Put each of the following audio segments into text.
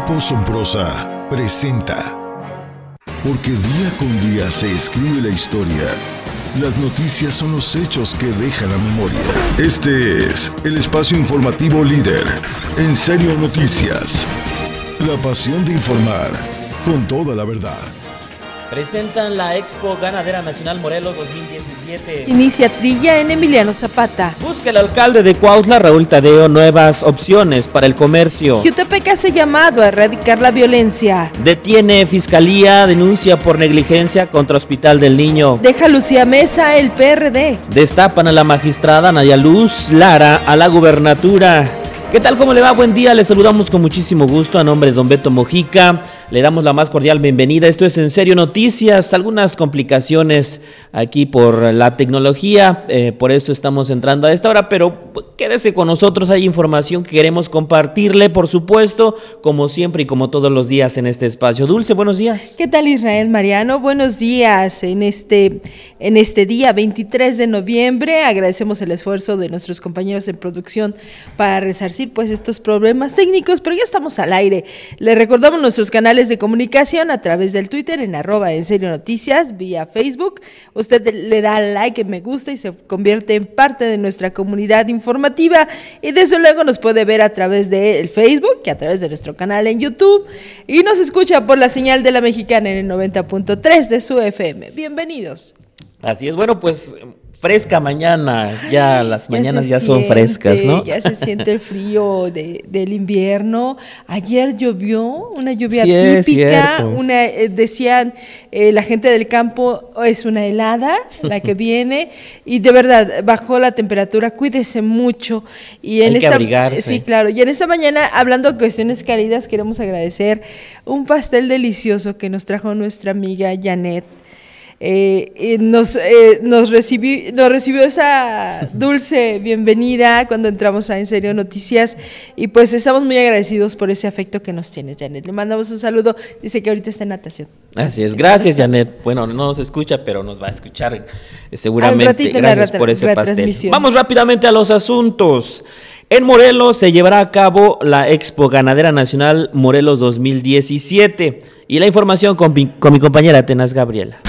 Tiempos en Prosa presenta. Porque día con día se escribe la historia. Las noticias son los hechos que dejan la memoria. Este es el espacio informativo líder. En Serio Noticias. La pasión de informar con toda la verdad. Presentan la Expo Ganadera Nacional Morelos 2017. Inicia trilla en Emiliano Zapata. Busca el alcalde de Cuautla, Raúl Tadeo, nuevas opciones para el comercio. Jutepec hace llamado a erradicar la violencia. Detiene Fiscalía, denuncia por negligencia contra Hospital del Niño. Deja Lucía Mesa el PRD. Destapan a la magistrada Nadia Luz Lara a la gubernatura. ¿Qué tal? ¿Cómo le va? Buen día, les saludamos con muchísimo gusto a nombre de don Beto Mojica. Le damos la más cordial bienvenida. Esto es En Serio Noticias. Algunas complicaciones aquí por la tecnología, por eso estamos entrando a esta hora, pero quédese con nosotros. Hay información que queremos compartirle, por supuesto, como siempre y como todos los días en este espacio. Dulce, buenos días. ¿Qué tal, Israel Mariano? Buenos días. En este día 23 de noviembre agradecemos el esfuerzo de nuestros compañeros en producción para resarcir pues estos problemas técnicos, pero ya estamos al aire. Le recordamos nuestros canales de comunicación a través del Twitter en @enserionoticias, vía Facebook. Usted le da like, me gusta y se convierte en parte de nuestra comunidad informativa, y desde luego nos puede ver a través del Facebook y a través de nuestro canal en YouTube, y nos escucha por la señal de la Mexicana en el 90.3 de su FM. Bienvenidos. Así es, bueno, pues fresca mañana, ya las mañanas ya son frescas, ¿no? Ya se siente el frío del invierno. Ayer llovió, una lluvia típica, decían la gente del campo, es una helada la que viene, y de verdad bajó la temperatura. Cuídese mucho. Y en hay que abrigarse. Sí, claro. Y en esta mañana, hablando de cuestiones cálidas, queremos agradecer un pastel delicioso que nos trajo nuestra amiga Janet. Nos recibió esa dulce bienvenida cuando entramos a En Serio Noticias, y pues estamos muy agradecidos por ese afecto que nos tienes, Janet. Le mandamos un saludo. Dice que ahorita está en natación. Así es, gracias, Janet. Bueno, no nos escucha, pero nos va a escuchar seguramente. Al ratito, gracias por ese pastel. Vamos rápidamente a los asuntos. En Morelos se llevará a cabo la Expo Ganadera Nacional Morelos 2017. Y la información con mi compañera Atenas Gabriela.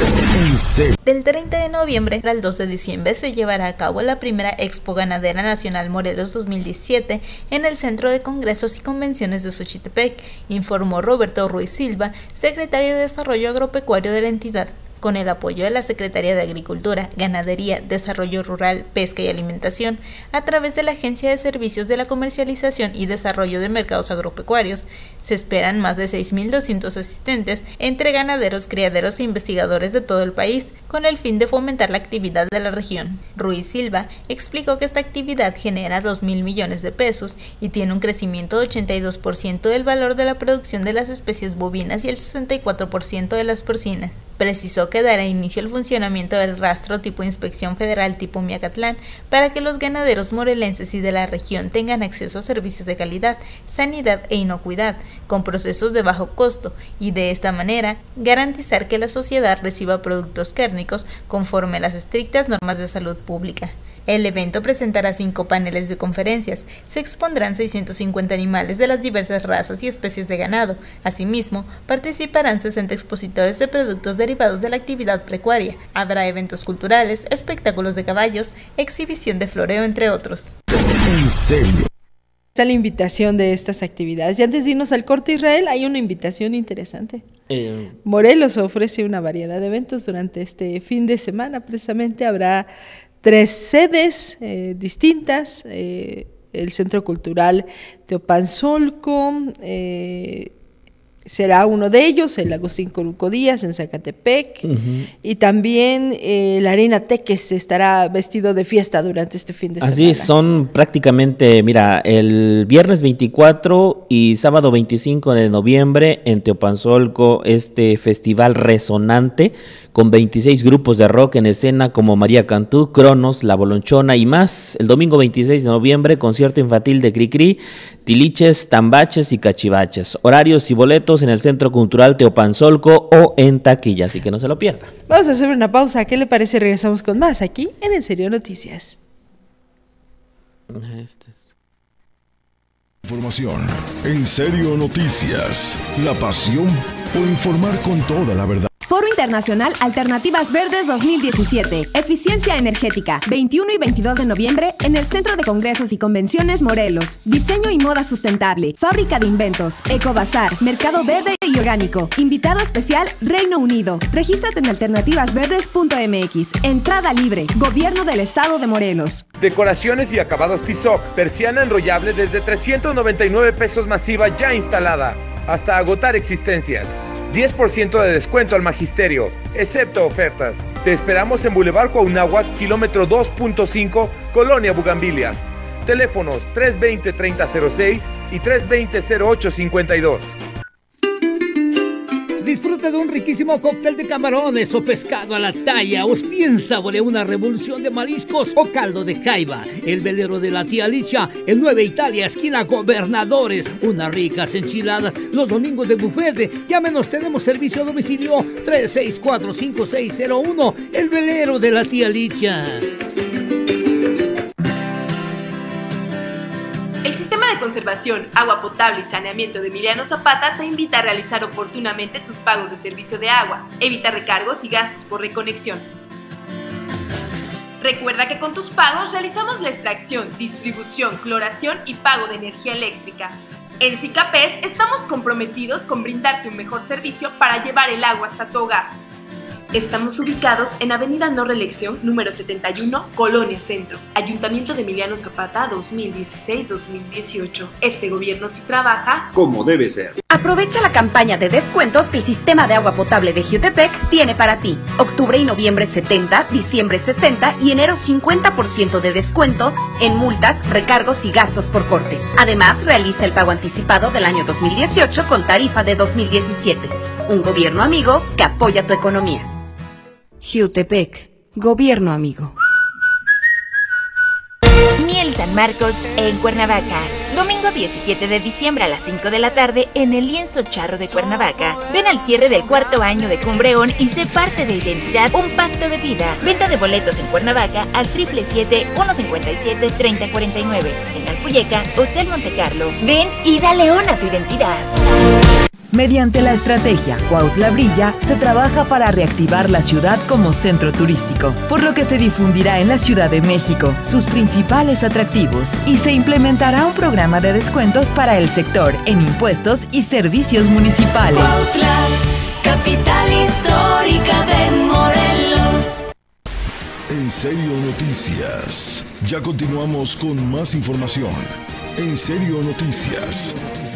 Del 30 de noviembre al 2 de diciembre se llevará a cabo la primera Expo Ganadera Nacional Morelos 2017 en el Centro de Congresos y Convenciones de Xochitepec, informó Roberto Ruiz Silva, secretario de Desarrollo Agropecuario de la entidad. Con el apoyo de la Secretaría de Agricultura, Ganadería, Desarrollo Rural, Pesca y Alimentación, a través de la Agencia de Servicios de la Comercialización y Desarrollo de Mercados Agropecuarios, se esperan más de 6.200 asistentes entre ganaderos, criaderos e investigadores de todo el país, con el fin de fomentar la actividad de la región. Ruiz Silva explicó que esta actividad genera 2.000 millones de pesos y tiene un crecimiento de 82% del valor de la producción de las especies bovinas y el 64% de las porcinas. Precisó que dará inicio al funcionamiento del rastro tipo Inspección Federal tipo Miacatlán para que los ganaderos morelenses y de la región tengan acceso a servicios de calidad, sanidad e inocuidad, con procesos de bajo costo, y de esta manera garantizar que la sociedad reciba productos cárnicos conforme a las estrictas normas de salud pública. El evento presentará 5 paneles de conferencias, se expondrán 650 animales de las diversas razas y especies de ganado. Asimismo, participarán 60 expositores de productos derivados de la actividad pecuaria. Habrá eventos culturales, espectáculos de caballos, exhibición de floreo, entre otros. En serio. Está la invitación de estas actividades. Y antes de irnos al corte, Israel, hay una invitación interesante. Morelos ofrece una variedad de eventos durante este fin de semana. Precisamente habrá 3 sedes distintas, el Centro Cultural Teopanzolco, será uno de ellos, el Agustín Coruco Díaz en Zacatepec, y también la Arena Teques estará vestido de fiesta durante este fin de semana. Así son prácticamente, mira, el viernes 24 y sábado 25 de noviembre en Teopanzolco, este festival resonante con 26 grupos de rock en escena como María Cantú, Cronos, La Bolonchona y más. El domingo 26 de noviembre, concierto infantil de Cricri, Tiliches, Tambaches y Cachivaches. Horarios y boletos en el Centro Cultural Teopanzolco o en taquilla, así que no se lo pierda. Vamos a hacer una pausa. ¿Qué le parece? Regresamos con más aquí en Serio Noticias. Información. En Serio Noticias. La pasión por informar con toda la verdad. Foro Internacional Alternativas Verdes 2017. Eficiencia energética. 21 y 22 de noviembre en el Centro de Congresos y Convenciones Morelos. Diseño y moda sustentable. Fábrica de inventos. Ecobazar. Mercado verde y orgánico. Invitado especial Reino Unido. Regístrate en alternativasverdes.mx. Entrada libre. Gobierno del Estado de Morelos. Decoraciones y acabados Tizoc. Persiana enrollable desde 399 pesos masiva ya instalada. Hasta agotar existencias. 10% de descuento al magisterio, excepto ofertas. Te esperamos en Boulevard Cuauhnáhuac, kilómetro 2.5, Colonia Bugambilias. Teléfonos 320-3006 y 320-0852. Disfruta de un riquísimo cóctel de camarones o pescado a la talla, o bien saborea una revolución de mariscos o caldo de jaiba. El velero de la tía Licha, en Nueva Italia, esquina Gobernadores. Unas ricas enchiladas los domingos de buffet. Llámenos, tenemos servicio a domicilio 364-5601. El velero de la tía Licha. El Sistema de Conservación, Agua Potable y Saneamiento de Emiliano Zapata te invita a realizar oportunamente tus pagos de servicio de agua. Evita recargos y gastos por reconexión. Recuerda que con tus pagos realizamos la extracción, distribución, cloración y pago de energía eléctrica. En Sicapes estamos comprometidos con brindarte un mejor servicio para llevar el agua hasta tu hogar. Estamos ubicados en Avenida No Reelección, número 71, Colonia Centro, Ayuntamiento de Emiliano Zapata 2016-2018. Este gobierno sí trabaja como debe ser. Aprovecha la campaña de descuentos que el Sistema de Agua Potable de Jiutepec tiene para ti. Octubre y noviembre 70, diciembre 60 y enero 50% de descuento en multas, recargos y gastos por corte. Además, realiza el pago anticipado del año 2018 con tarifa de 2017. Un gobierno amigo que apoya tu economía. Jiutepec, gobierno amigo. Miel San Marcos en Cuernavaca. Domingo 17 de diciembre a las 5 de la tarde en el Lienzo Charro de Cuernavaca. Ven al cierre del 4º año de Cumbreón y sé parte de Identidad, un pacto de vida. Venta de boletos en Cuernavaca al 777-157-3049. En Alpuyeca, Hotel Monte Carlo. Ven y dale on a tu identidad. Mediante la estrategia Cuautla Brilla, se trabaja para reactivar la ciudad como centro turístico, por lo que se difundirá en la Ciudad de México sus principales atractivos y se implementará un programa de descuentos para el sector en impuestos y servicios municipales. Cuautla, capital histórica de Morelos. En Serio Noticias. Ya continuamos con más información. En Serio Noticias.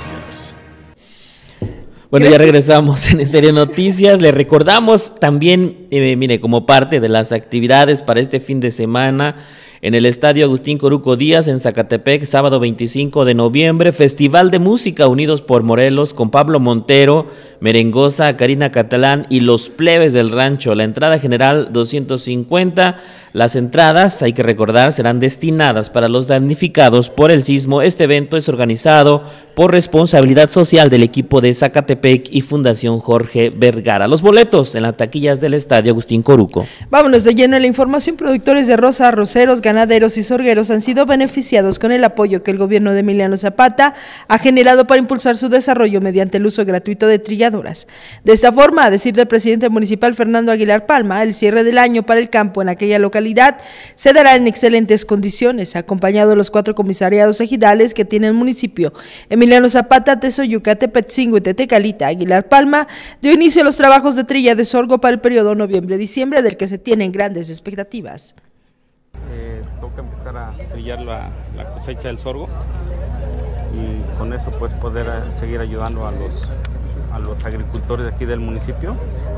Bueno, gracias. Ya regresamos en Serio Noticias. Le recordamos también, mire, como parte de las actividades para este fin de semana, en el Estadio Agustín Coruco Díaz en Zacatepec, sábado 25 de noviembre, Festival de Música Unidos por Morelos con Pablo Montero, Merengosa, Karina Catalán y los plebes del rancho. La entrada general 250. Las entradas, hay que recordar, serán destinadas para los damnificados por el sismo. Este evento es organizado por responsabilidad social del equipo de Zacatepec y Fundación Jorge Vergara. Los boletos en las taquillas del Estadio Agustín Coruco. Vámonos de lleno en la información. Productores de rosa, arroceros, ganaderos y sorgueros han sido beneficiados con el apoyo que el gobierno de Emiliano Zapata ha generado para impulsar su desarrollo mediante el uso gratuito de trilladoras. De esta forma, a decir del presidente municipal Fernando Aguilar Palma, el cierre del año para el campo en aquella localidad se dará en excelentes condiciones, acompañado de los 4 comisariados ejidales que tiene el municipio. Emiliano Zapata, Tezoyuca, Tepetzingo y Tetecalita. Aguilar Palma dio inicio a los trabajos de trilla de sorgo para el periodo noviembre-diciembre, del que se tienen grandes expectativas. Toca empezar a trillar la cosecha del sorgo y con eso pues poder seguir ayudando a los agricultores de aquí del municipio.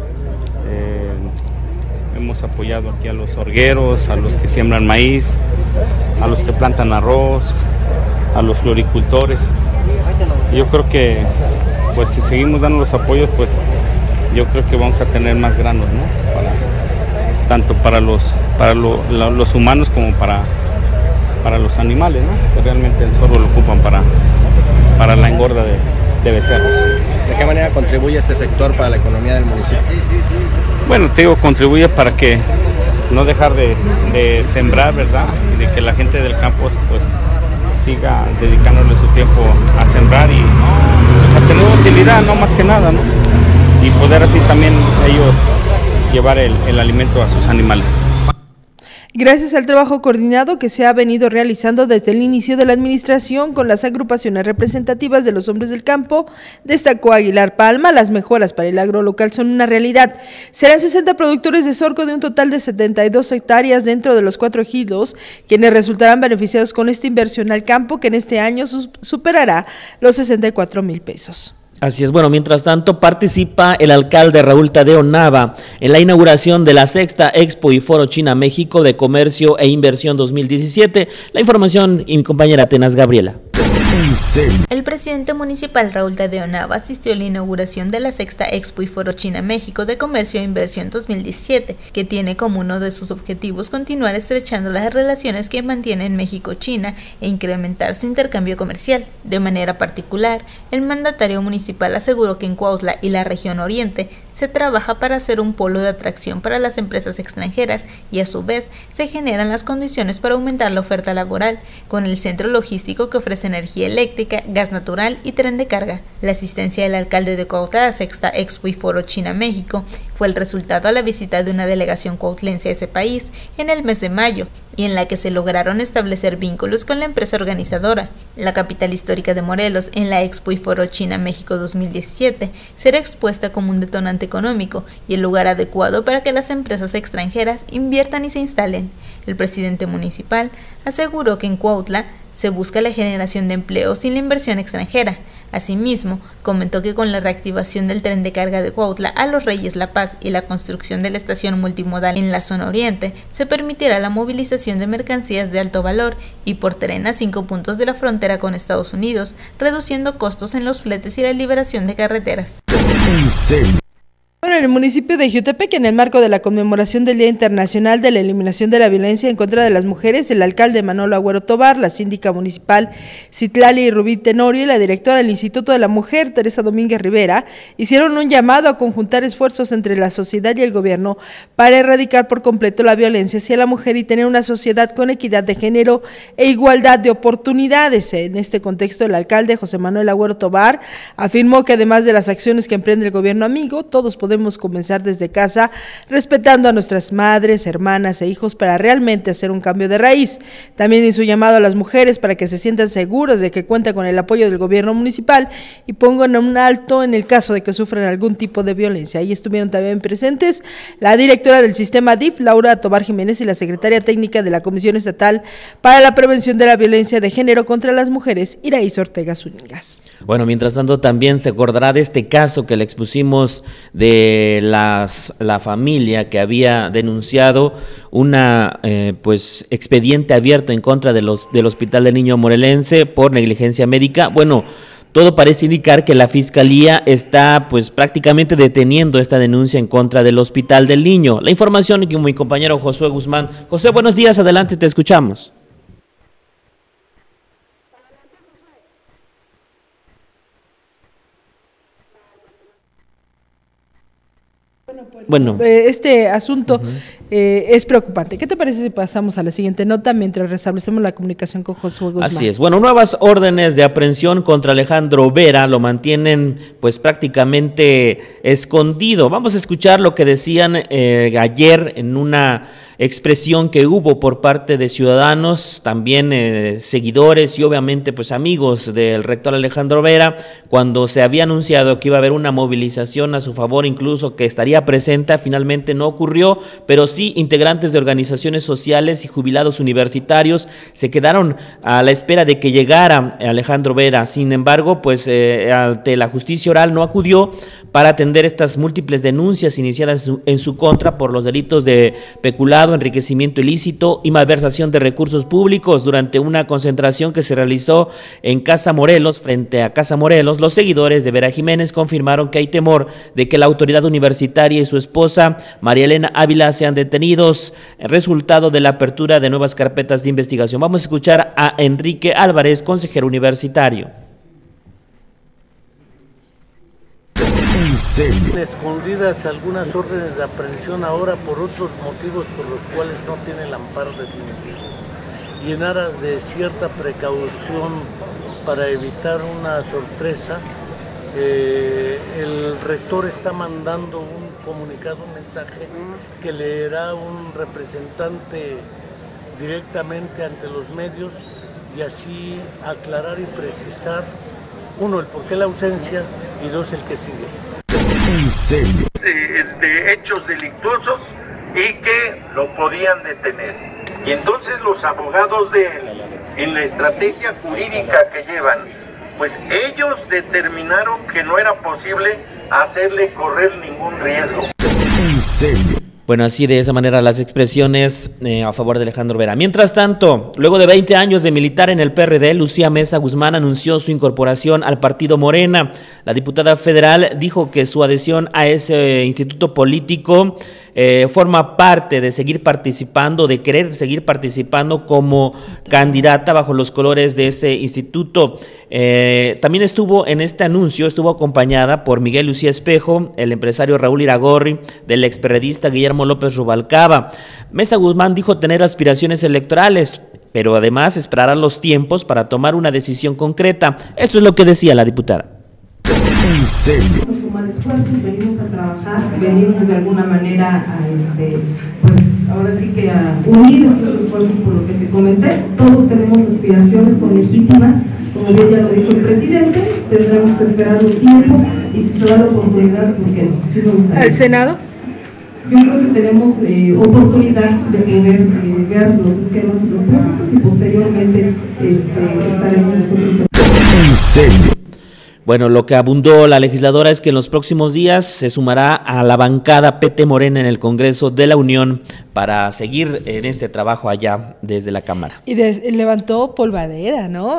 Hemos apoyado aquí a los sorgueros, a los que siembran maíz, a los que plantan arroz, a los floricultores. Yo creo que pues si seguimos dando los apoyos, pues yo creo que vamos a tener más granos, ¿no? Tanto para los humanos como para los animales, ¿no? Que realmente el sorgo lo ocupan para la engorda de becerros. ¿De qué manera contribuye este sector para la economía del municipio? Bueno, te digo, contribuye para que no dejar de sembrar, ¿verdad? Y de que la gente del campo pues siga dedicándole su tiempo a sembrar y pues, a tener utilidad, no más que nada, ¿no? Y poder así también ellos llevar el alimento a sus animales. Gracias al trabajo coordinado que se ha venido realizando desde el inicio de la administración con las agrupaciones representativas de los hombres del campo, destacó Aguilar Palma, las mejoras para el agro local son una realidad. Serán 60 productores de sorgo de un total de 72 hectáreas dentro de los 4 ejidos, quienes resultarán beneficiados con esta inversión al campo que en este año superará los 64,000 pesos. Así es, bueno, mientras tanto participa el alcalde Raúl Tadeo Nava en la inauguración de la 6ª Expo y Foro China México de Comercio e Inversión 2017. La información y mi compañera Atenas Gabriela. El presidente municipal Raúl Tadeo Nava asistió a la inauguración de la 6ª Expo y Foro China México de Comercio e Inversión 2017, que tiene como uno de sus objetivos continuar estrechando las relaciones que mantienen México-China e incrementar su intercambio comercial. De manera particular, el mandatario municipal aseguró que en Cuautla y la región oriente se trabaja para hacer un polo de atracción para las empresas extranjeras y a su vez se generan las condiciones para aumentar la oferta laboral, con el centro logístico que ofrece energía eléctrica, gas natural y tren de carga. La asistencia del alcalde de Cuautla a la 6ª Expo y Foro China México fue el resultado a la visita de una delegación cuautlense a ese país en el mes de mayo, y en la que se lograron establecer vínculos con la empresa organizadora. La capital histórica de Morelos, en la Expo y Foro China México 2017, será expuesta como un detonante económico y el lugar adecuado para que las empresas extranjeras inviertan y se instalen. El presidente municipal aseguró que en Cuautla se busca la generación de empleo sin la inversión extranjera. Asimismo, comentó que con la reactivación del tren de carga de Cuautla a Los Reyes La Paz y la construcción de la estación multimodal en la zona oriente, se permitirá la movilización de mercancías de alto valor y por tren a 5 puntos de la frontera con Estados Unidos, reduciendo costos en los fletes y la liberación de carreteras. Bueno, en el municipio de Jiutepec, en el marco de la conmemoración del Día Internacional de la Eliminación de la Violencia en contra de las Mujeres, el alcalde Manolo Agüero Tobar, la síndica municipal Citlali Rubí Tenorio y la directora del Instituto de la Mujer, Teresa Domínguez Rivera, hicieron un llamado a conjuntar esfuerzos entre la sociedad y el gobierno para erradicar por completo la violencia hacia la mujer y tener una sociedad con equidad de género e igualdad de oportunidades. En este contexto, el alcalde José Manuel Agüero Tobar afirmó que además de las acciones que emprende el gobierno amigo, todos podemos comenzar desde casa, respetando a nuestras madres, hermanas e hijos para realmente hacer un cambio de raíz. También hizo llamado a las mujeres para que se sientan seguras de que cuentan con el apoyo del gobierno municipal y pongan un alto en el caso de que sufran algún tipo de violencia. Ahí estuvieron también presentes la directora del sistema DIF, Laura Tobar Jiménez, y la secretaria técnica de la Comisión Estatal para la Prevención de la Violencia de Género contra las Mujeres, Iraíz Ortega Zúñigas. Bueno, mientras tanto también se acordará de este caso que le expusimos de la familia que había denunciado una expediente abierto en contra del Hospital del Niño Morelense por negligencia médica. Bueno, todo parece indicar que la Fiscalía está prácticamente deteniendo esta denuncia en contra del Hospital del Niño. La información con mi compañero Josué Guzmán. José, buenos días, adelante, te escuchamos. Bueno, este asunto es preocupante. ¿Qué te parece si pasamos a la siguiente nota mientras restablecemos la comunicación con Josué Guzmán? Así es. Bueno, nuevas órdenes de aprehensión contra Alejandro Vera, lo mantienen prácticamente escondido. Vamos a escuchar lo que decían ayer en una expresión que hubo por parte de ciudadanos, también seguidores y obviamente amigos del rector Alejandro Vera, cuando se había anunciado que iba a haber una movilización a su favor, incluso que estaría presente. Finalmente no ocurrió, pero sí integrantes de organizaciones sociales y jubilados universitarios se quedaron a la espera de que llegara Alejandro Vera. Sin embargo, ante la justicia oral no acudió para atender estas múltiples denuncias iniciadas en su contra por los delitos de peculado, enriquecimiento ilícito y malversación de recursos públicos. Durante una concentración que se realizó en Casa Morelos, frente a Casa Morelos, los seguidores de Vera Jiménez confirmaron que hay temor de que la autoridad universitaria y su esposa, María Elena Ávila, sean detenidos, resultado de la apertura de nuevas carpetas de investigación. Vamos a escuchar a Enrique Álvarez, consejero universitario. Escondidas algunas órdenes de aprehensión ahora por otros motivos por los cuales no tiene el amparo definitivo. y en aras de cierta precaución para evitar una sorpresa, el rector está mandando un comunicado, un mensaje que leerá un representante directamente ante los medios y así aclarar y precisar, uno, el por qué la ausencia y dos, el que sigue. En serio. De hechos delictuosos y que lo podían detener. Y entonces los abogados de él, en la estrategia jurídica que llevan, pues ellos determinaron que no era posible hacerle correr ningún riesgo. En serio. Bueno, así de esa manera las expresiones a favor de Alejandro Vera. Mientras tanto, luego de 20 años de militar en el PRD, Lucía Mesa Guzmán anunció su incorporación al partido Morena. La diputada federal dijo que su adhesión a ese instituto político forma parte de seguir participando, de querer seguir participando como candidata bajo los colores de ese instituto. También estuvo en este anuncio, estuvo acompañada por Miguel Lucía Espejo, el empresario Raúl Iragorri, del experredista Guillermo López Rubalcaba. Mesa Guzmán dijo tener aspiraciones electorales, pero además esperará los tiempos para tomar una decisión concreta. Esto es lo que decía la diputada. En serio. A sumar esfuerzos, venimos a trabajar, venimos de alguna manera a pues ahora sí que a unir estos esfuerzos por lo que te comenté. Todos tenemos aspiraciones, son legítimas, como bien ya lo dijo el presidente, tendremos que esperar los tiempos y si se da la oportunidad, ¿por qué no? Sí me gustaría. ¿Al Senado? Yo creo que tenemos oportunidad de poder ver los esquemas y los procesos y posteriormente estaremos nosotros. En serio. Bueno, lo que abundó la legisladora es que en los próximos días se sumará a la bancada PT Morena en el Congreso de la Unión para seguir en este trabajo allá desde la Cámara. Y levantó polvadera, ¿no?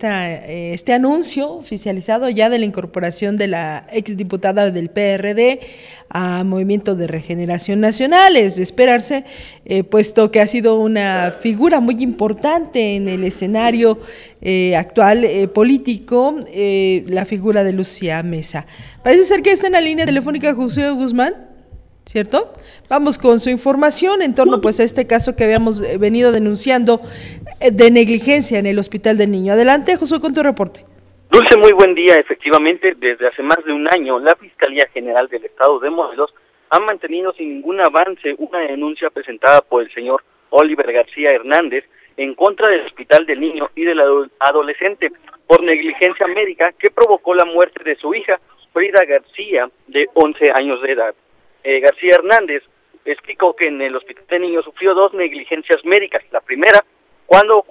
Este anuncio oficializado ya de la incorporación de la exdiputada del PRD a Movimiento de Regeneración Nacional. Es de esperarse, puesto que ha sido una figura muy importante en el escenario actual político, la figura de Lucía Mesa. Parece ser que está en la línea telefónica José Guzmán, ¿cierto? Vamos con su información en torno pues a este caso que habíamos venido denunciando de negligencia en el Hospital del Niño. Adelante, José, con tu reporte. Dulce, muy buen día. Efectivamente, desde hace más de un año, la Fiscalía General del Estado de Morelos ha mantenido sin ningún avance una denuncia presentada por el señor Oliver García Hernández en contra del Hospital del Niño y del adolescente por negligencia médica que provocó la muerte de su hija, Frida García, de 11 años de edad. García Hernández explicó que en el Hospital del Niño sufrió dos negligencias médicas. La primera, cuando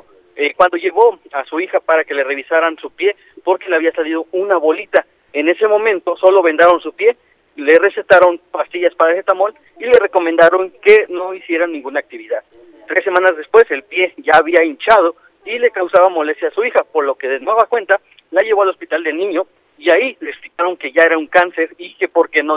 llevó a su hija para que le revisaran su pie porque le había salido una bolita. En ese momento solo vendaron su pie, le recetaron pastillas paracetamol y le recomendaron que no hicieran ninguna actividad. 3 semanas después el pie ya había hinchado y le causaba molestia a su hija, por lo que de nueva cuenta la llevó al Hospital del Niño y ahí le explicaron que ya era un cáncer y que por qué no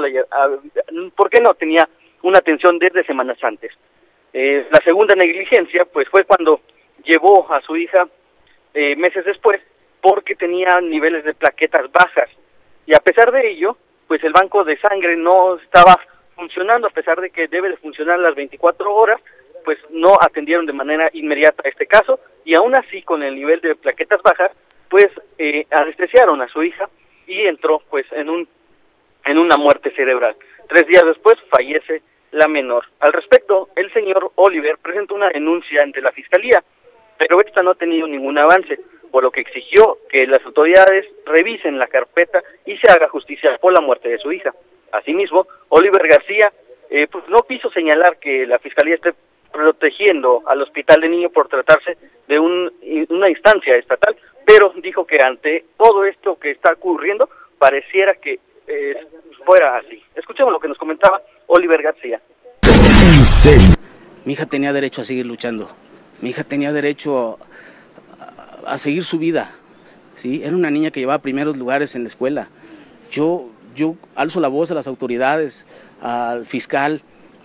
tenía una atención desde semanas antes. La segunda negligencia pues fue cuando llevó a su hija meses después porque tenía niveles de plaquetas bajas y a pesar de ello pues el banco de sangre no estaba funcionando, a pesar de que debe de funcionar las 24 horas, pues no atendieron de manera inmediata este caso y aún así con el nivel de plaquetas bajas pues anestesiaron a su hija y entró pues en una muerte cerebral. 3 días después fallece la menor. Al respecto, el señor Oliver presentó una denuncia ante la Fiscalía, pero esta no ha tenido ningún avance, por lo que exigió que las autoridades revisen la carpeta y se haga justicia por la muerte de su hija. Asimismo, Oliver García pues no quiso señalar que la Fiscalía esté protegiendo al Hospital de Niño por tratarse de una instancia estatal, pero dijo que ante todo esto que está ocurriendo pareciera que fuera así. Escuchemos lo que nos comentaba Oliver García. ¿En serio? Mi hija tenía derecho a seguir luchando. Mi hija tenía derecho a seguir su vida. ¿Sí? Era una niña que llevaba primeros lugares en la escuela. Yo alzo la voz a las autoridades, al fiscal,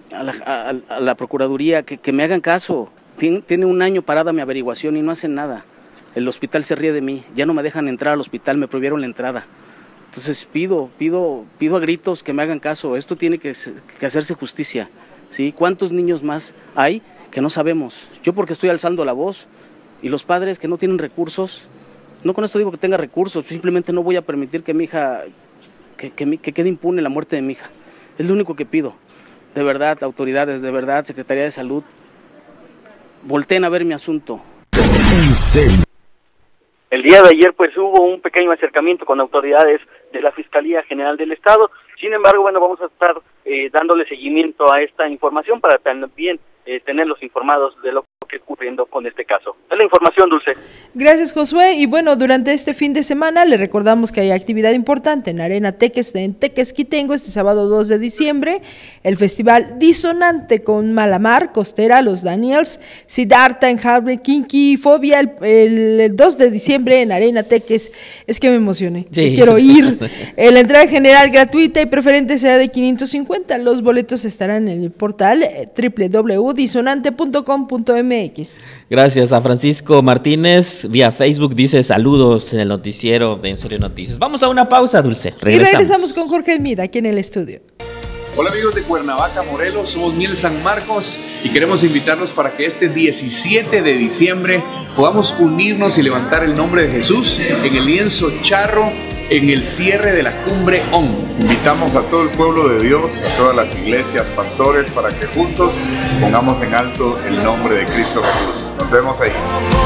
a la Procuraduría, que me hagan caso. Tiene un año parada mi averiguación y no hacen nada. El hospital se ríe de mí, ya no me dejan entrar al hospital, me prohibieron la entrada. Entonces pido a gritos que me hagan caso. Esto tiene que hacerse justicia. ¿sí? ¿Cuántos niños más hay que no sabemos? Yo porque estoy alzando la voz, y los padres que no tienen recursos, no con esto digo que tenga recursos, simplemente no voy a permitir que mi hija, que quede impune la muerte de mi hija. Es lo único que pido. De verdad, autoridades, de verdad, Secretaría de Salud, volteen a ver mi asunto. En serio. El día de ayer pues hubo un pequeño acercamiento con autoridades de la Fiscalía General del Estado. Sin embargo, bueno, vamos a estar dándole seguimiento a esta información para también tenerlos informados de lo que está ocurriendo con este caso. Es la información, Dulce. Gracias, Josué. Y bueno, durante este fin de semana le recordamos que hay actividad importante en Arena Teques, en Tequesquitengo, este sábado 2 de diciembre, el festival Disonante con Malamar, Costera, Los Daniels, Siddhartha, Enjambre, Kinky, Fobia, el 2 de diciembre en Arena Teques. Es que me emocioné, sí. Quiero ir. La entrada general gratuita y preferente será de 550. Los boletos estarán en el portal www.disonante.com.mx. Gracias a Francisco Martínez vía Facebook, dice saludos en el noticiero de En Serio Noticias. Vamos a una pausa, Dulce. Y regresamos con Jorge Mida aquí en el estudio. Hola amigos de Cuernavaca, Morelos, somos Miel San Marcos y queremos invitarlos para que este 17 de diciembre podamos unirnos y levantar el nombre de Jesús en el lienzo charro en el cierre de la Cumbre ON. Invitamos a todo el pueblo de Dios, a todas las iglesias, pastores, para que juntos pongamos en alto el nombre de Cristo Jesús. Nos vemos ahí.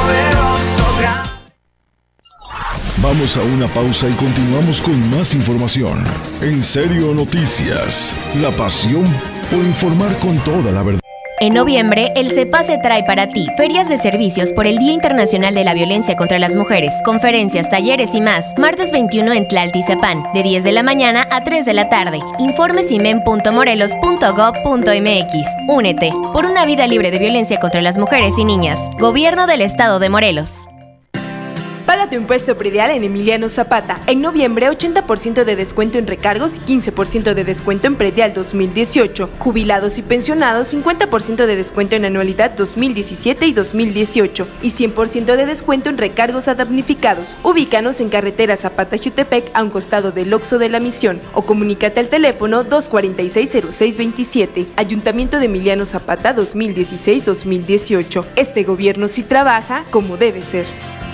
Vamos a una pausa y continuamos con más información. En Serio Noticias, la pasión por informar con toda la verdad. En noviembre, el CEPACE trae para ti ferias de servicios por el Día Internacional de la Violencia contra las Mujeres, conferencias, talleres y más. Martes 21 en Tlaltizapán, de 10 de la mañana a 3 de la tarde. Informes imen.morelos.gov.mx. Únete por una vida libre de violencia contra las mujeres y niñas. Gobierno del Estado de Morelos. Paga tu impuesto predial en Emiliano Zapata. En noviembre, 80% de descuento en recargos y 15% de descuento en predial 2018. Jubilados y pensionados, 50% de descuento en anualidad 2017 y 2018. Y 100% de descuento en recargos a damnificados. Ubícanos en carretera Zapata-Jutepec, a un costado del Oxxo de la Misión. O comunícate al teléfono 246-0627. Ayuntamiento de Emiliano Zapata 2016-2018. Este gobierno sí trabaja como debe ser.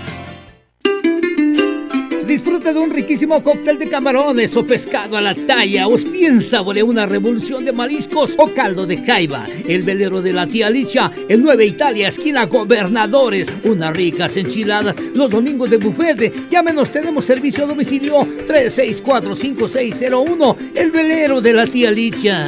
Disfruta de un riquísimo cóctel de camarones o pescado a la talla, o bien saborea una revolución de mariscos o caldo de jaiba. El velero de la Tía Licha, en Nueva Italia, esquina Gobernadores. Unas ricas enchiladas los domingos de buffet. Llámenos, tenemos servicio a domicilio 364-5601. El velero de la Tía Licha.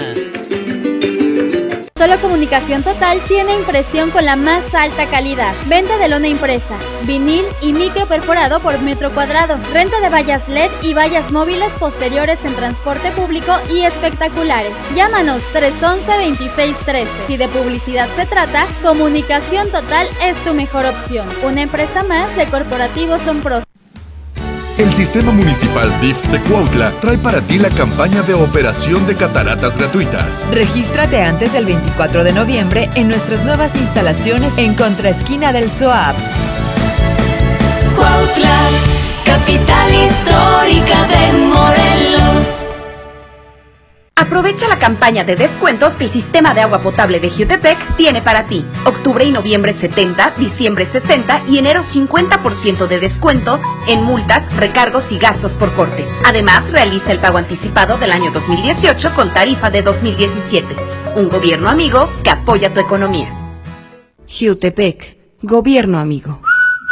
Solo Comunicación Total tiene impresión con la más alta calidad. Venta de lona impresa, vinil y micro perforado por metro cuadrado. Renta de vallas LED y vallas móviles posteriores en transporte público y espectaculares. Llámanos 311-2613. Si de publicidad se trata, Comunicación Total es tu mejor opción. Una empresa más de Corporativos Sompros. El Sistema Municipal DIF de Cuautla trae para ti la campaña de operación de cataratas gratuitas. Regístrate antes del 24 de noviembre en nuestras nuevas instalaciones en contraesquina del SOAPS. Cuautla, capital histórica de Morelos. Aprovecha la campaña de descuentos que el sistema de agua potable de Jutepec tiene para ti. Octubre y noviembre 70, diciembre 60 y enero 50% de descuento en multas, recargos y gastos por corte. Además, realiza el pago anticipado del año 2018 con tarifa de 2017. Un gobierno amigo que apoya tu economía. Jutepec, gobierno amigo.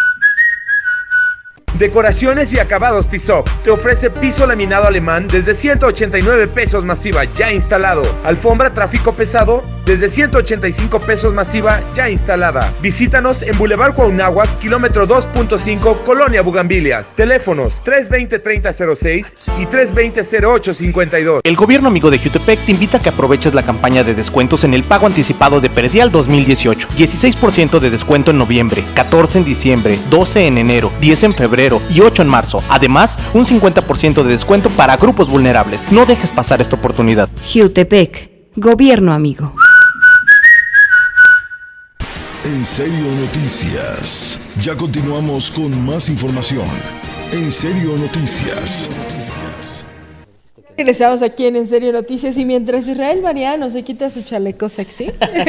Decoraciones y acabados Tizoc te ofrece piso laminado alemán desde 189 pesos masiva ya instalado. Alfombra tráfico pesado desde 185 pesos masiva ya instalada. Visítanos en Boulevard Cuauhnáhuac, kilómetro 2.5, Colonia Bugambilias. Teléfonos 320-3006 y 320-0852. El gobierno amigo de Jutepec te invita a que aproveches la campaña de descuentos en el pago anticipado de predial 2018. 16% de descuento en noviembre, 14 en diciembre, 12 en enero, 10 en febrero y 8 en marzo. Además, un 50% de descuento para grupos vulnerables. No dejes pasar esta oportunidad. Jutepec, gobierno amigo. En Serio Noticias. Ya continuamos con más información. En Serio Noticias. Regresamos aquí en Serio Noticias y mientras Israel Mariano se quita su chaleco sexy,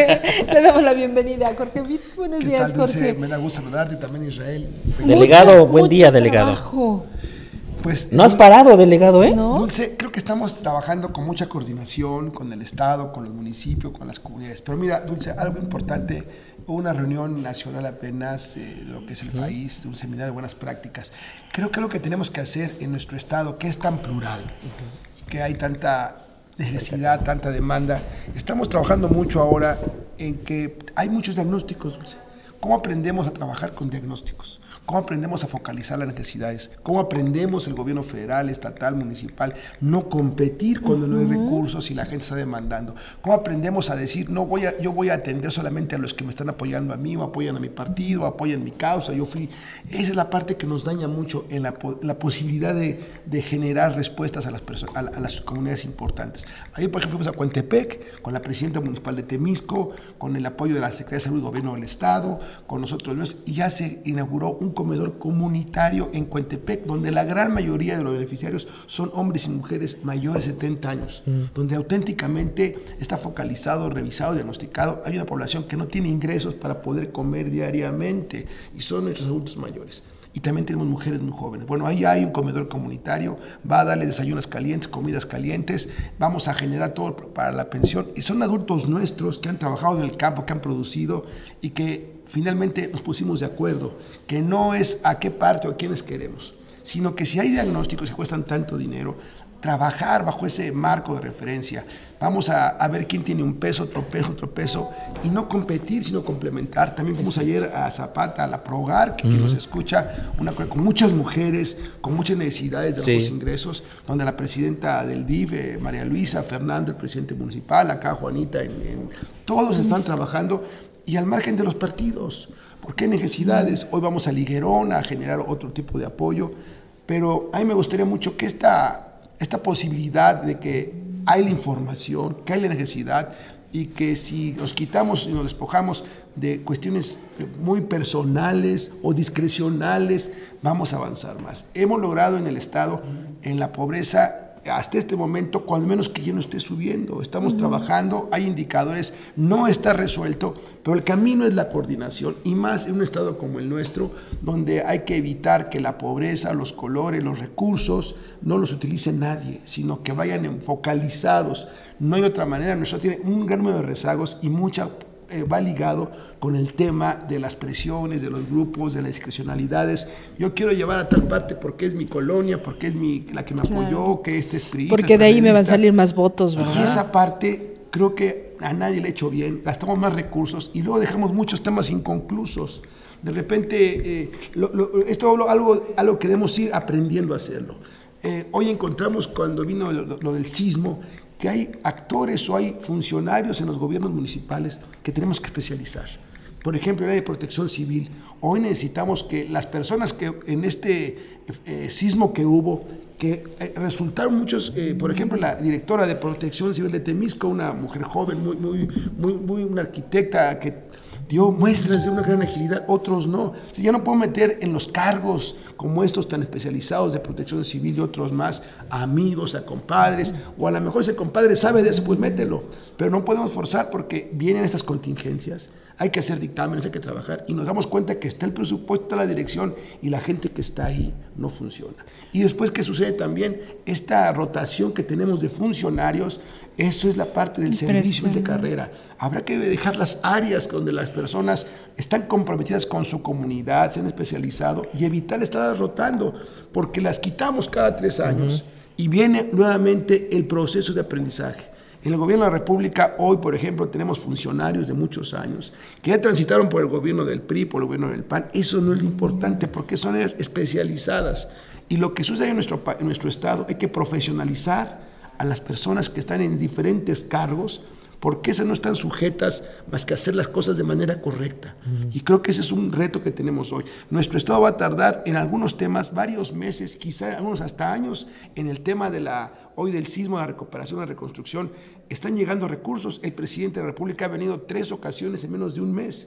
le damos la bienvenida a Jorge Vitt. Buenos días, Jorge. Me da gusto saludarte también, Israel. Delegado, buen día, delegado. Trabajo. Pues, no has parado, delegado, ¿eh? ¿No? Dulce, creo que estamos trabajando con mucha coordinación con el Estado, con los municipios, con las comunidades. Pero mira, Dulce, algo importante, hubo una reunión nacional apenas, lo que es el país, un seminario de buenas prácticas. Creo que lo que tenemos que hacer en nuestro Estado, que es tan plural, que hay tanta necesidad, tanta demanda, estamos trabajando mucho ahora en que hay muchos diagnósticos, Dulce. ¿Cómo aprendemos a trabajar con diagnósticos? ¿Cómo aprendemos a focalizar las necesidades? ¿Cómo aprendemos el gobierno federal, estatal, municipal, no competir cuando no hay recursos y la gente está demandando? ¿Cómo aprendemos a decir, yo voy a atender solamente a los que me están apoyando a mí, o apoyan a mi partido, o apoyan mi causa? Esa es la parte que nos daña mucho en la posibilidad de generar respuestas a las comunidades importantes. Ayer, por ejemplo, fuimos a Contepec, con la presidenta municipal de Temisco, con el apoyo de la Secretaría de Salud del Gobierno del Estado, con nosotros, y ya se inauguró un comedor comunitario en Contepec, donde la gran mayoría de los beneficiarios son hombres y mujeres mayores de 70 años, donde auténticamente está focalizado, revisado, diagnosticado. Hay una población que no tiene ingresos para poder comer diariamente y son nuestros adultos mayores. Y también tenemos mujeres muy jóvenes. Bueno, ahí hay un comedor comunitario, va a darles desayunos calientes, comidas calientes, vamos a generar todo para la pensión. Y son adultos nuestros que han trabajado en el campo, que han producido y que finalmente nos pusimos de acuerdo, que no es a qué parte o a quiénes queremos, sino que si hay diagnósticos que cuestan tanto dinero, trabajar bajo ese marco de referencia. Vamos a ver quién tiene un peso, otro peso, y no competir, sino complementar. También fuimos ayer a Zapata, a la Progar, que nos escucha, con muchas mujeres, con muchas necesidades de bajos ingresos, donde la presidenta del DIF, María Luisa, Fernando, el presidente municipal, acá Juanita, todos están trabajando, y al margen de los partidos, porque hay necesidades. Hoy vamos a Liguerón a generar otro tipo de apoyo, pero a mí me gustaría mucho que esta posibilidad de que hay la información, que hay la necesidad, y que si nos quitamos y nos despojamos de cuestiones muy personales o discrecionales, vamos a avanzar más. Hemos logrado en el Estado, en la pobreza, hasta este momento, cuando menos que ya no esté subiendo. Estamos trabajando, hay indicadores, no está resuelto, pero el camino es la coordinación, y más en un estado como el nuestro, donde hay que evitar que la pobreza, los colores, los recursos, no los utilice nadie, sino que vayan focalizados. No hay otra manera. Nuestro tiene un gran número de rezagos y va ligado con el tema de las presiones, de los grupos, de las discrecionalidades. Yo quiero llevar a tal parte porque es mi colonia, porque es la que me apoyó, que es priista. Porque de ahí me van a salir más votos, ¿verdad? Y esa parte creo que a nadie le he hecho bien. Gastamos más recursos y luego dejamos muchos temas inconclusos. De repente, esto es algo que debemos ir aprendiendo a hacerlo. Hoy encontramos, cuando vino lo del sismo, que hay actores o hay funcionarios en los gobiernos municipales que tenemos que especializar. Por ejemplo, en la de protección civil. Hoy necesitamos que las personas que en este sismo que hubo, que resultaron muchos, por ejemplo, la directora de protección civil de Temisco, una mujer joven, una arquitecta que dio muestras de una gran agilidad, otros no. Si ya no puedo meter en los cargos como estos tan especializados de protección civil y otros más, a amigos, a compadres, o a lo mejor ese compadre sabe de eso, pues mételo. Pero no podemos forzar porque vienen estas contingencias, hay que hacer dictámenes, hay que trabajar, y nos damos cuenta que está el presupuesto, está la dirección, y la gente que está ahí no funciona. Y después, ¿qué sucede también? Esta rotación que tenemos de funcionarios, eso es la parte del servicio de carrera. Habrá que dejar las áreas donde las personas están comprometidas con su comunidad, se han especializado, y evitar estar rotando, porque las quitamos cada 3 años y viene nuevamente el proceso de aprendizaje. En el gobierno de la República, hoy, por ejemplo, tenemos funcionarios de muchos años que ya transitaron por el gobierno del PRI, por el gobierno del PAN. Eso no es lo importante, porque son áreas especializadas. Y lo que sucede en nuestro estado, hay que profesionalizar a las personas que están en diferentes cargos, porque esas no están sujetas más que a hacer las cosas de manera correcta. Y creo que ese es un reto que tenemos hoy. Nuestro estado va a tardar en algunos temas varios meses, quizá algunos hasta años, en el tema hoy del sismo, la recuperación, la reconstrucción. Están llegando recursos. El presidente de la República ha venido 3 ocasiones en menos de un mes.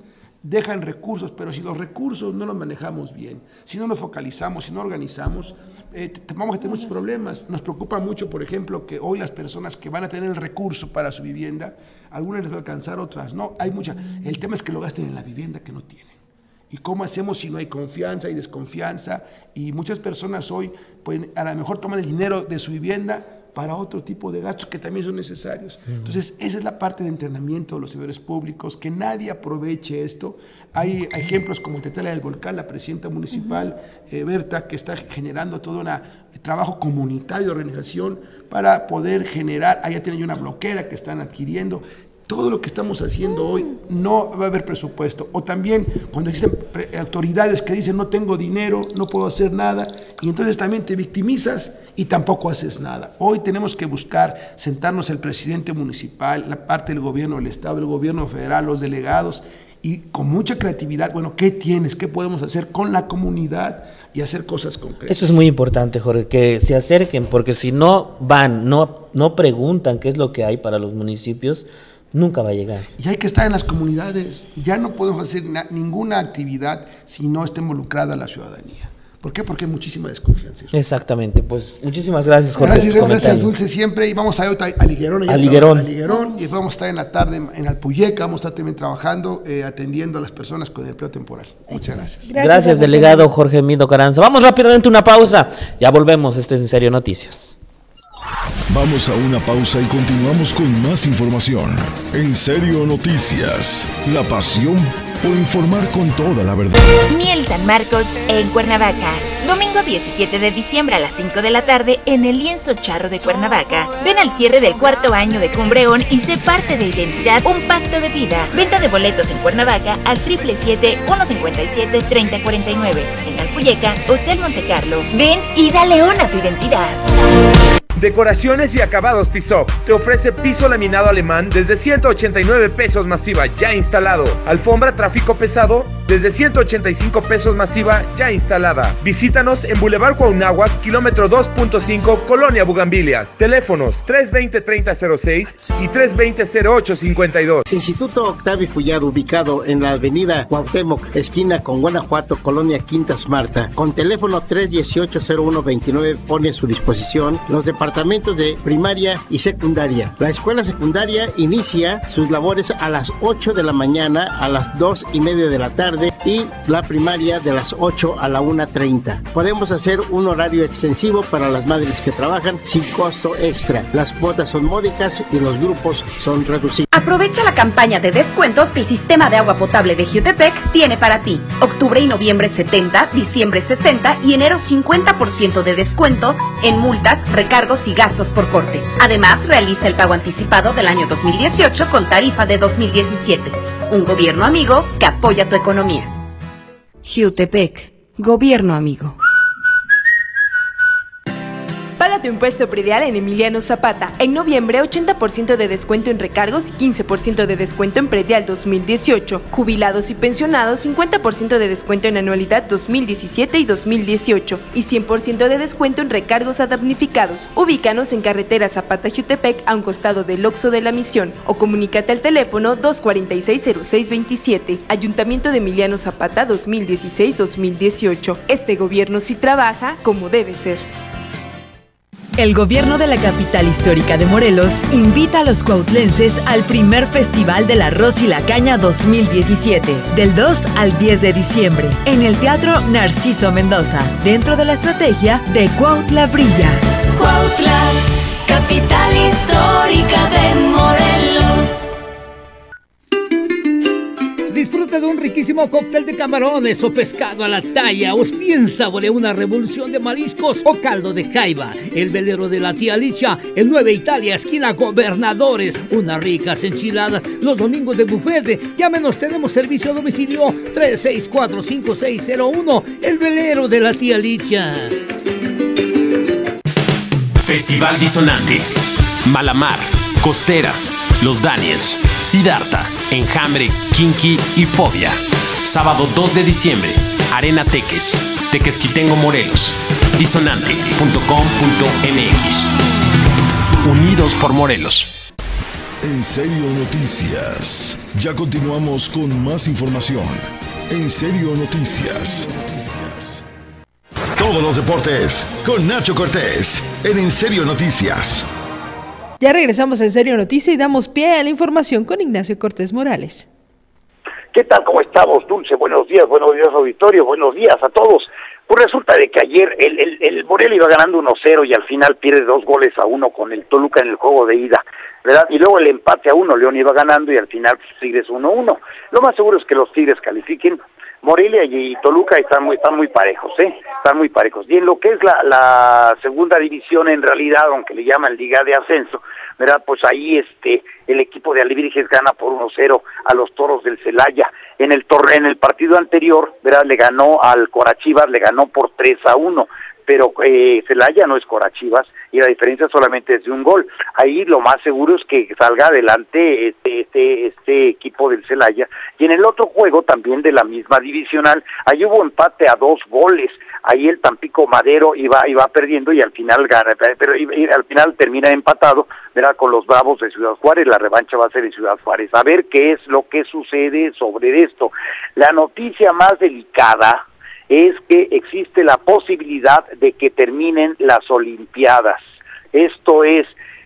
dejan recursos, pero si los recursos no los manejamos bien, si no los focalizamos, si no organizamos, vamos a tener muchos problemas. Nos preocupa mucho, por ejemplo, que hoy las personas que van a tener el recurso para su vivienda, algunas les va a alcanzar, otras no. El tema es que lo gasten en la vivienda que no tienen. ¿Y cómo hacemos si no hay confianza, hay desconfianza? Y muchas personas hoy, pues, a lo mejor toman el dinero de su vivienda para otro tipo de gastos que también son necesarios. Entonces, esa es la parte de entrenamiento de los servidores públicos, que nadie aproveche esto. Hay ejemplos como Tetela del Volcán, la presidenta municipal, Berta, que está generando todo un trabajo comunitario de organización para poder generar, allá tienen una bloquera que están adquiriendo. Todo lo que estamos haciendo hoy no va a haber presupuesto. O también cuando existen autoridades que dicen no tengo dinero, no puedo hacer nada, y entonces también te victimizas y tampoco haces nada. Hoy tenemos que buscar sentarnos el presidente municipal, la parte del gobierno del estado, el gobierno federal, los delegados, y con mucha creatividad, bueno, ¿qué tienes? ¿Qué podemos hacer con la comunidad? Y hacer cosas concretas. Eso es muy importante, Jorge, que se acerquen, porque si no van, no preguntan qué es lo que hay para los municipios, nunca va a llegar. Y hay que estar en las comunidades. Ya no podemos hacer ninguna actividad si no está involucrada la ciudadanía. ¿Por qué? Porque hay muchísima desconfianza. Exactamente. Pues muchísimas gracias, Jorge. Gracias, Dulce, siempre. Y vamos a ir a Liguerón. A Liguerón. Y vamos a estar en la tarde en Alpuyeca. Vamos a estar también trabajando, atendiendo a las personas con empleo temporal. Muchas gracias. Gracias, delegado Jorge Mido Caranza. Vamos rápidamente a una pausa. Ya volvemos. Esto es En Serio Noticias. Vamos a una pausa y continuamos con más información. En Serio Noticias, la pasión por informar con toda la verdad. Miel San Marcos en Cuernavaca. Domingo 17 de diciembre a las 5 de la tarde en el Lienzo Charro de Cuernavaca. Ven al cierre del 4º año de Cumbreón y sé parte de Identidad, un pacto de vida. Venta de boletos en Cuernavaca al 777-157-3049. En Alpuyeca, Hotel Monte Carlo. Ven y dale on a tu identidad. Decoraciones y acabados Tizoc te ofrece piso laminado alemán desde 189 pesos masiva ya instalado. Alfombra tráfico pesado desde 185 pesos masiva ya instalada. Visítanos en Boulevard Cuauhnáhuac, kilómetro 2.5, Colonia Bugambilias. Teléfonos 320-3006 y 320-0852. Instituto Octavio Fullado, ubicado en la avenida Cuauhtémoc, esquina con Guanajuato, Colonia Quintas Marta, con teléfono 318-0129, pone a su disposición los departamentos de primaria y secundaria. La escuela secundaria inicia sus labores a las 8 de la mañana a las 2:30 de la tarde y la primaria de las 8 a la 1:30. Podemos hacer un horario extensivo para las madres que trabajan sin costo extra. Las cuotas son módicas y los grupos son reducidos. Aprovecha la campaña de descuentos que el Sistema de Agua Potable de Jutepec tiene para ti. Octubre y noviembre 70, diciembre 60 y enero 50% de descuento en multas, recargos y gastos por corte. Además, realiza el pago anticipado del año 2018 con tarifa de 2017. Un gobierno amigo que apoya tu economía. Jutepec, gobierno amigo. Paga tu impuesto predial en Emiliano Zapata. En noviembre, 80% de descuento en recargos y 15% de descuento en predial 2018. Jubilados y pensionados, 50% de descuento en anualidad 2017 y 2018. Y 100% de descuento en recargos a damnificados. Ubícanos en carretera Zapata-Jutepec a un costado del Oxxo de la Misión. O comunícate al teléfono 246-0627. Ayuntamiento de Emiliano Zapata 2016-2018. Este gobierno sí trabaja como debe ser. El gobierno de la capital histórica de Morelos invita a los cuautlenses al primer Festival del Arroz y la Caña 2017, del 2 al 10 de diciembre, en el Teatro Narciso Mendoza, dentro de la estrategia de Cuautla Brilla. Cuautla, capital histórica de Morelos. Disfruta de un riquísimo cóctel de camarones o pescado a la talla, o bien saborea una revolución de mariscos o caldo de jaiba. El velero de la tía Licha en Nueva Italia, esquina Gobernadores. Unas ricas enchiladas los domingos de buffet. Llámenos, tenemos servicio a domicilio 364-5601. El velero de la tía Licha. Festival Disonante. Malamar, Costera, Los Daniels, Siddhartha, Enjambre, Kinky y Fobia. Sábado 2 de diciembre, Arena Teques, Tequesquitengo, Morelos. Disonante.com.mx. Unidos por Morelos. En Serio Noticias. Ya continuamos con más información. En Serio Noticias. Todos los deportes con Nacho Cortés en Serio Noticias. Ya regresamos a En Serio Noticias y damos pie a la información con Ignacio Cortés Morales. ¿Qué tal? ¿Cómo estamos, Dulce? Buenos días, auditorio, buenos días a todos. Pues resulta de que ayer el Morelia iba ganando 1-0 y al final pierde 2-1 con el Toluca en el juego de ida, ¿verdad? Y luego el empate a 1, León iba ganando y al final Tigres 1-1. Lo más seguro es que los Tigres califiquen. Morelia y Toluca están muy parejos, están muy parejos. Y en lo que es la segunda división, en realidad, aunque le llaman Liga de Ascenso, ¿verdad? Pues ahí el equipo de Alebrijes gana por 1-0 a los Toros del Celaya. En el partido anterior, ¿verdad? Le ganó al Corachivas, le ganó por 3-1. Pero Celaya no es Corachivas y la diferencia solamente es de un gol. Ahí lo más seguro es que salga adelante este equipo del Celaya. Y en el otro juego, también de la misma divisional, ahí hubo empate a 2 goles. Ahí el Tampico Madero iba perdiendo y al final gana, pero al final termina empatado, ¿verdad? Con los Bravos de Ciudad Juárez. La revancha va a ser en Ciudad Juárez. A ver qué es lo que sucede sobre esto. La noticia más delicada es que existe la posibilidad de que terminen las Olimpiadas. Esto es,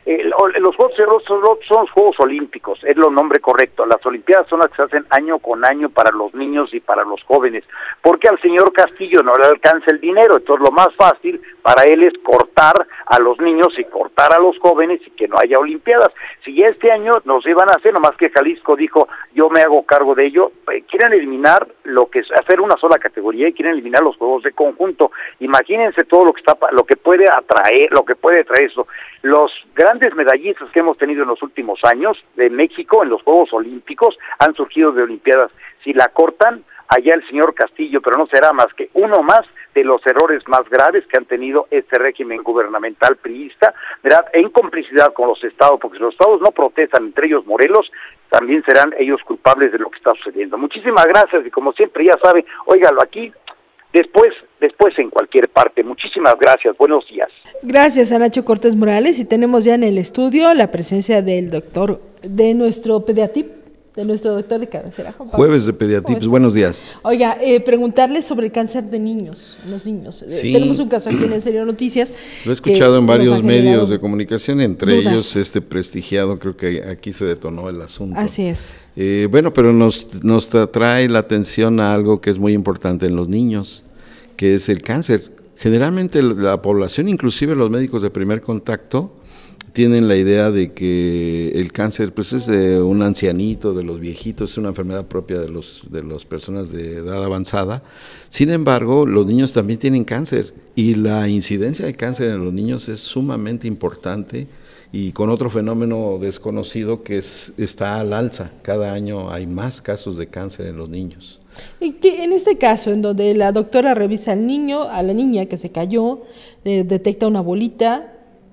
los Juegos son los Juegos Olímpicos, es lo nombre correcto. Las Olimpiadas son las que se hacen año con año para los niños y para los jóvenes, porque al señor Castillo no le alcanza el dinero, entonces lo más fácil para él es cortar a los niños y cortar a los jóvenes y que no haya Olimpiadas. Si ya este año nos iban a hacer, nomás que Jalisco dijo, yo me hago cargo de ello, quieren eliminar hacer una sola categoría y quieren eliminar los juegos de conjunto. Imagínense todo lo que puede atraer eso. Los grandes medallistas que hemos tenido en los últimos años de México en los Juegos Olímpicos han surgido de Olimpiadas. Si la cortan, allá el señor Castillo, pero no será más que uno más de los errores más graves que han tenido este régimen gubernamental priista, ¿verdad? En complicidad con los estados, porque si los estados no protestan, entre ellos Morelos, también serán ellos culpables de lo que está sucediendo. Muchísimas gracias y como siempre ya sabe, óigalo aquí, después en cualquier parte. Muchísimas gracias, buenos días. Gracias a Nacho Cortés Morales y tenemos ya en el estudio la presencia del doctor, de nuestro pediatip, de nuestro doctor de cabecera. Jueves de Pediatips, buenos días. Oiga, preguntarle sobre el cáncer de niños, los niños. Sí. Tenemos un caso aquí en Serio Noticias. Lo he escuchado en varios medios de comunicación, entre ellos prestigiado, creo que aquí se detonó el asunto. Así es. Bueno, pero nos trae la atención a algo que es muy importante en los niños, que es el cáncer. Generalmente la población, inclusive los médicos de primer contacto, tienen la idea de que el cáncer pues es de un ancianito, de los viejitos, es una enfermedad propia de las personas de edad avanzada. Sin embargo, los niños también tienen cáncer y la incidencia de cáncer en los niños es sumamente importante y con otro fenómeno desconocido que está al alza. Cada año hay más casos de cáncer en los niños. Y que en este caso, en donde la doctora revisa al niño, a la niña que se cayó, detecta una bolita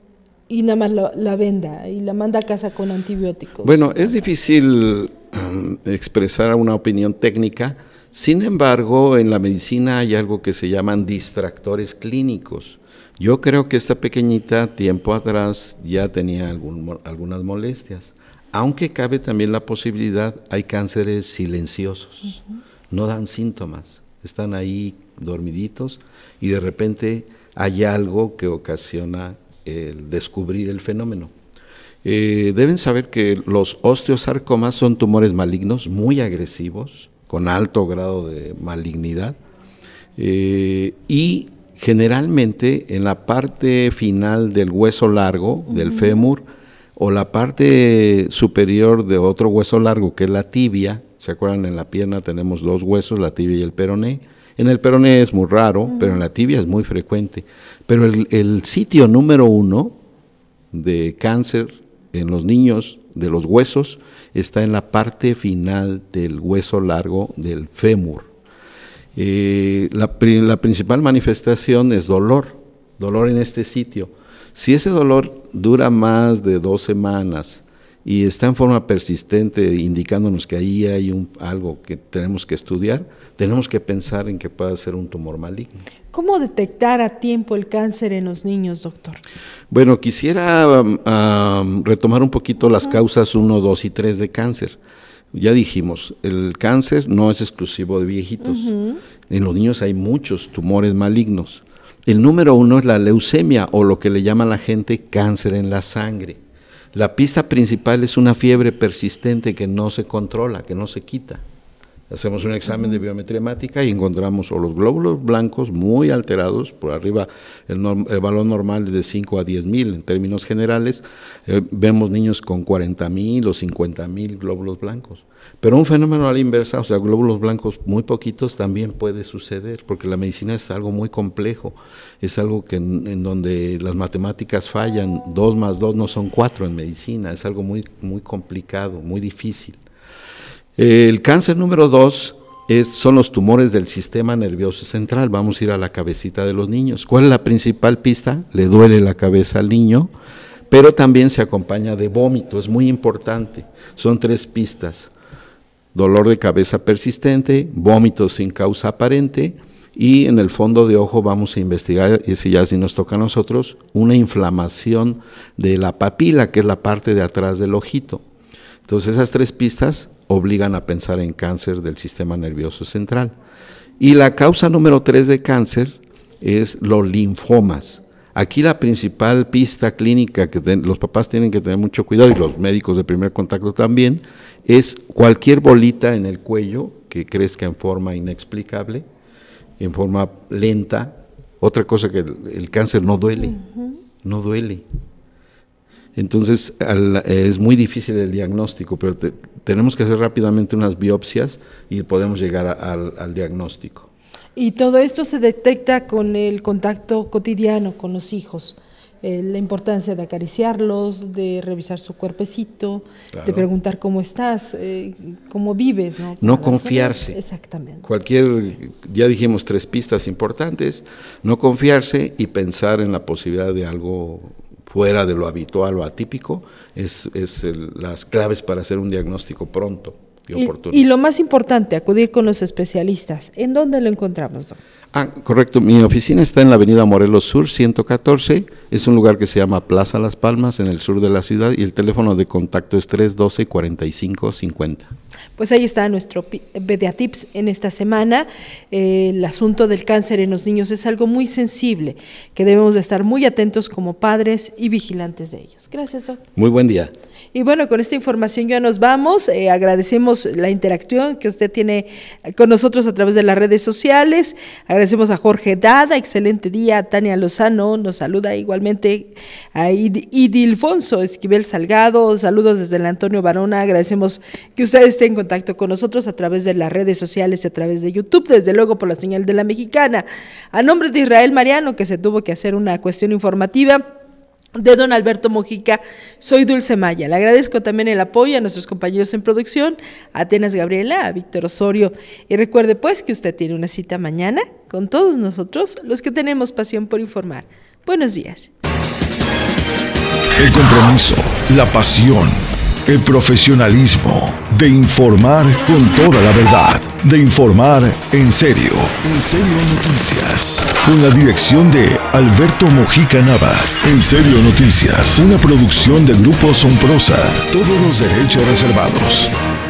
y nada más la venda y la manda a casa con antibióticos. Bueno, es difícil expresar una opinión técnica, sin embargo, en la medicina hay algo que se llaman distractores clínicos. Yo creo que esta pequeñita, tiempo atrás, ya tenía algunas molestias, aunque cabe también la posibilidad, hay cánceres silenciosos, no dan síntomas, están ahí dormiditos y de repente hay algo que ocasiona el descubrir el fenómeno. Deben saber que los osteosarcomas son tumores malignos muy agresivos, con alto grado de malignidad, y generalmente en la parte final del hueso largo, del fémur, o la parte superior de otro hueso largo, que es la tibia. ¿Se acuerdan? En la pierna tenemos dos huesos, la tibia y el peroné. En el peroné es muy raro, pero en la tibia es muy frecuente. Pero el sitio número 1 de cáncer en los niños de los huesos está en la parte final del hueso largo del fémur. La principal manifestación es dolor en este sitio. Si ese dolor dura más de 2 semanas y está en forma persistente, indicándonos que ahí hay algo que tenemos que estudiar, tenemos que pensar en que pueda ser un tumor maligno. ¿Cómo detectar a tiempo el cáncer en los niños, doctor? Bueno, quisiera retomar un poquito las causas 1, 2 y 3 de cáncer. Ya dijimos, el cáncer no es exclusivo de viejitos. En los niños hay muchos tumores malignos. El número 1 es la leucemia, o lo que le llama la gente cáncer en la sangre. La pista principal es una fiebre persistente que no se controla, que no se quita. Hacemos un examen de biometría hemática y encontramos o los glóbulos blancos muy alterados, por arriba el valor normal es de 5 a 10,000 en términos generales, vemos niños con 40,000 o 50,000 glóbulos blancos. Pero un fenómeno a la inversa, o sea, glóbulos blancos muy poquitos, también puede suceder, porque la medicina es algo muy complejo, es algo que en donde las matemáticas fallan, 2 más 2 no son 4 en medicina, es algo muy, muy complicado, muy difícil. El cáncer número 2 son los tumores del sistema nervioso central. Vamos a ir a la cabecita de los niños. ¿Cuál es la principal pista? Le duele la cabeza al niño, pero también se acompaña de vómito, es muy importante. Son 3 pistas: dolor de cabeza persistente, vómito sin causa aparente, y en el fondo de ojo vamos a investigar, y si ya si nos toca a nosotros, una inflamación de la papila, que es la parte de atrás del ojito. Entonces esas 3 pistas obligan a pensar en cáncer del sistema nervioso central. Y la causa número 3 de cáncer es los linfomas. Aquí la principal pista clínica que los papás tienen que tener mucho cuidado, y los médicos de primer contacto también, es cualquier bolita en el cuello que crezca en forma inexplicable, en forma lenta. Otra cosa, que el cáncer no duele, no duele. Entonces es muy difícil el diagnóstico, pero tenemos que hacer rápidamente unas biopsias y podemos llegar al diagnóstico. Y todo esto se detecta con el contacto cotidiano con los hijos, la importancia de acariciarlos, de revisar su cuerpecito, claro, de preguntar cómo estás, cómo vives, ¿no? No confiarse. Exactamente. Ya dijimos 3 pistas importantes: no confiarse y pensar en la posibilidad de algo fuera de lo habitual o atípico, las claves para hacer un diagnóstico pronto y oportuno. Y lo más importante, acudir con los especialistas. ¿En dónde lo encontramos, doctor? Correcto. Mi oficina está en la avenida Morelos Sur, 114. Es un lugar que se llama Plaza Las Palmas, en el sur de la ciudad, y el teléfono de contacto es 312-4550. Pues ahí está nuestro Pediatips en esta semana. El asunto del cáncer en los niños es algo muy sensible, que debemos de estar muy atentos como padres y vigilantes de ellos. Gracias, doctor. Muy buen día. Y bueno, con esta información ya nos vamos. Agradecemos la interacción que usted tiene con nosotros a través de las redes sociales. Agradecemos a Jorge Dada, excelente día. A Tania Lozano nos saluda igualmente. A Idilfonso Esquivel Salgado, saludos desde el Antonio Barona. Agradecemos que usted esté en contacto con nosotros a través de las redes sociales y a través de YouTube, desde luego por la señal de La Mexicana. A nombre de Israel Mariano, que se tuvo que hacer una cuestión informativa, de don Alberto Mojica, soy Dulce Maya. Le agradezco también el apoyo a nuestros compañeros en producción, a Atenas Gabriela, a Víctor Osorio, y recuerde pues que usted tiene una cita mañana con todos nosotros, los que tenemos pasión por informar. Buenos días. El compromiso, la pasión, el profesionalismo de informar con toda la verdad, de informar en serio Noticias, con la dirección de Alberto Mojica Nava. En Serio Noticias, una producción de Grupo Somprosa, todos los derechos reservados.